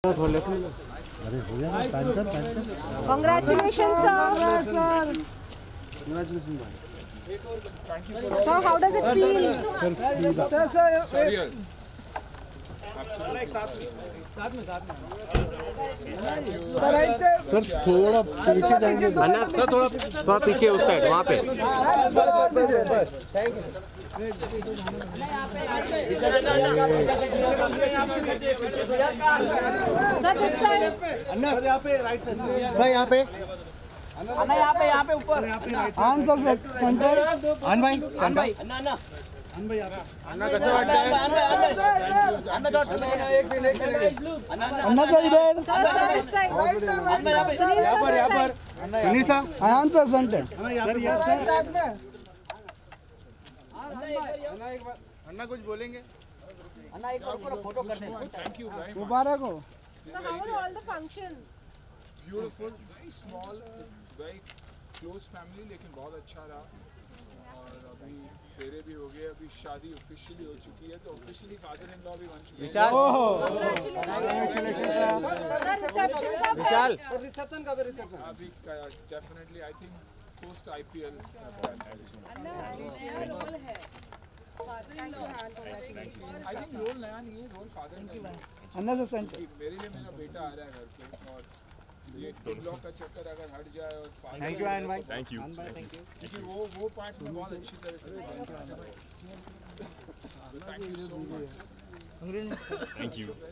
Congratulations, sir. So how does it feel? Suriel. Sir थोड़ा पीछे जाएंगे थोड़ा पीछे उस साइड वहाँ पे। यहाँ पे अन्ना यहाँ पे ऊपर आंसर सेंटर अन भाई अन्ना कैसे वाटतंय अन्ना सर इधर यहाँ पर सुनीसा आंसर सेंटर अन्ना कुछ बोलेंगे अन्ना एक बार फोटो कर दे। Thank you very much. मुबारक हो। So how are all the functions? Beautiful, very small, very close family, लेकिन बहुत अच्छा रहा। और अभी फेरे भी हो गए, अभी शादी ऑफिशियली हो चुकी है, तो ऑफिशियली फादर इन लॉ भी बन चुके हैं। विशाल रिसेप्शन का भी रिसेप्शन अभी definitely I think post IPL I think role नया नहीं है, रोल फादर का है। अन्ना सर सेंटर मेरे लिए मेरा बेटा आ रहा है घर पे, और ये ब्लॉक का चक्कर अगर हट जाए और फादर थैंक यू एंड भाई थैंक यू क्योंकि वो पार्ट में बहुत अच्छी तरह से thank you so much. Thank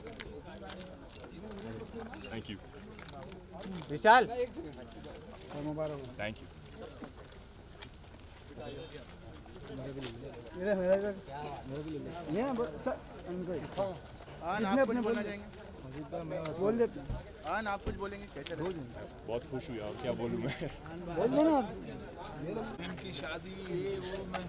you Vishal मुबारक हो। थैंक यू ये सर कितने अपने बोलना चाहेंगे बोल देते आप कुछ बोलेंगे कैसे बहुत खुश हुई और क्या बोलूँ मैं। बोल दो ना इनकी शादी ये वो मैं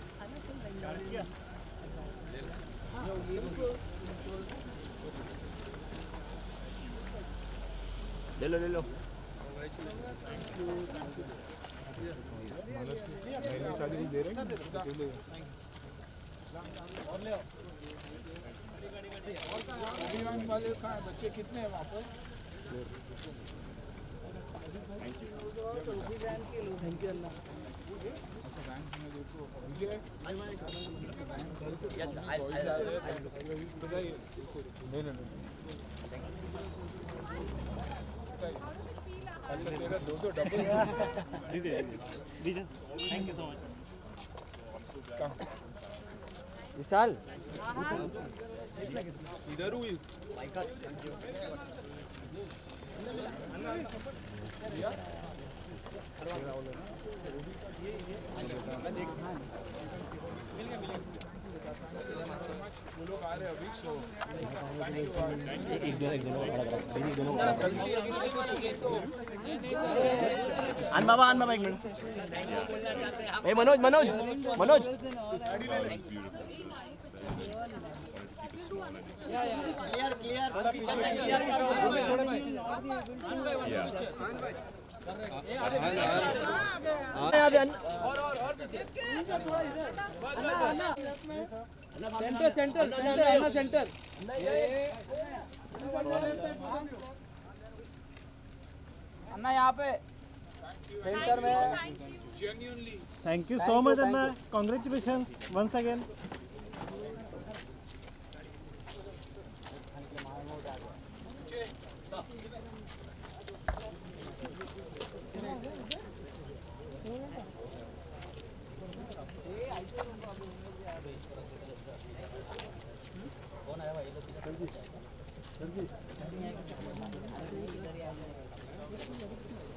ले लो शादी दे रहे हैं अभिमान वाले कहाँ बच्चे कितने हैं वहाँ पर? थैंक यू अल्लाह बैंक में देखो मुझे अच्छा तेरा दो double thank you so much Vishal इधर हुई वो लोग आ रहे अभी सो आन बाबा एक मिनट ए मनोज क्लियर पीछे से क्लियर करो सेंटर अन्ना यहाँ पे सेंटर में genuinely thank you so much अन्ना कांग्रेचुलेशन वंस अगेन कौन आया भाई?